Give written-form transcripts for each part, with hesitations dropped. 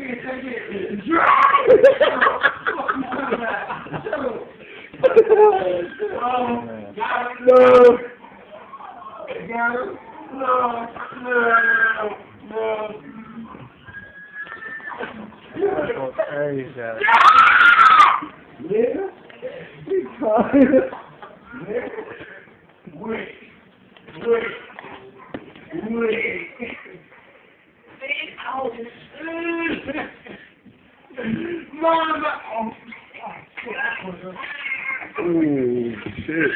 No. Crazy. Yeah. Wait. Mama. Oh shit.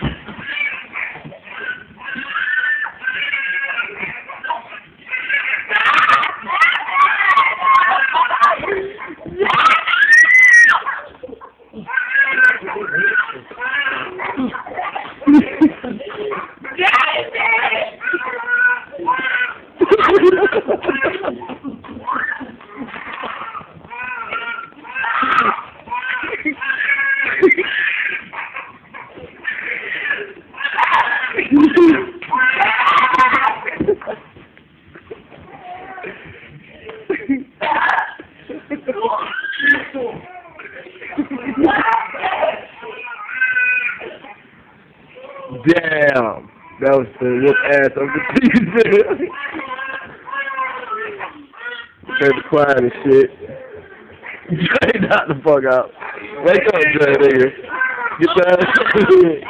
Damn, that was the whoop ass of the season. Turn quiet and shit. Dre, knock the fuck out. Wake up, Dre, nigga. Get your ass up here.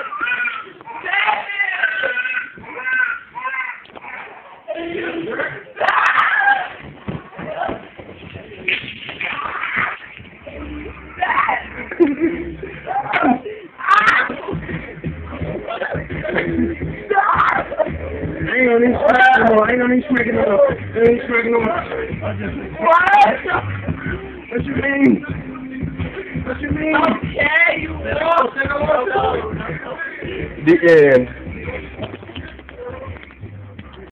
Ain't no need smacking no more. Ain't smacking no more. What? What you mean? What you mean? Okay, you will. The end.